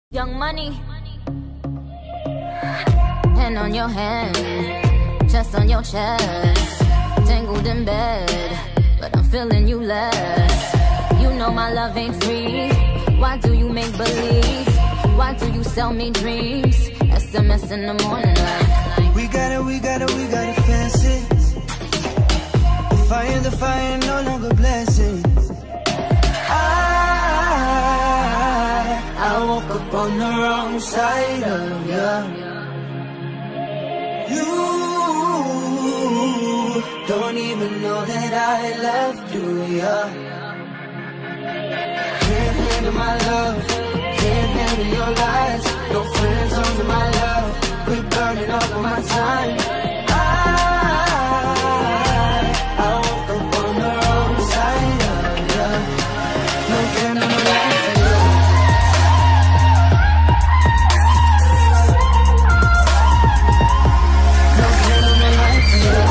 Young Money, hand on your hand, chest on your chest, tangled in bed, but I'm feeling you less. You know my love ain't free. Why do you make believe? Why do you sell me dreams? SMS in the morning like we gotta fence it. The fire no longer blessing. I woke up on the wrong side of you. You don't even know that I left you, yeah. Can't handle my love, can't handle your lies. No friends under my love, quit burning all of my time. I woke up on the wrong side of you. No candle, no light for you. No candle, no light for you.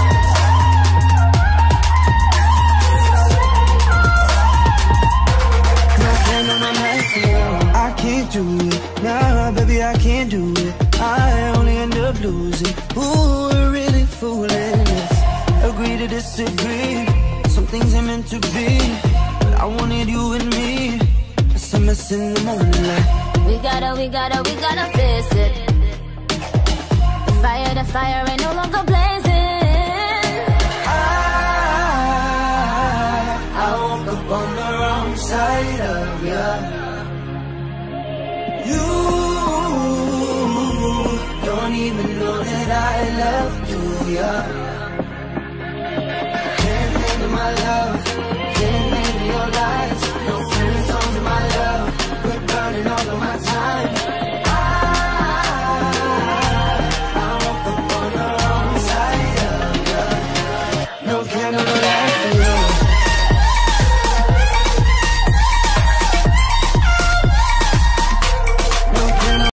No candle, no light for you. I can't do it, nah, baby, I can't do it. I only end up losing. Ooh, we're really fooling this. Agree to disagree. Some things ain't meant to be, but I wanted you and me. SMS in the morning like we gotta face it. The fire ain't no longer blazing. I woke up on the wrong side of you. You don't even know that I left you, yeah. Can't handle my love, can't handle your lies. No friends under my love, quit burning all of my time. I woke up on the wrong side of you. No candle.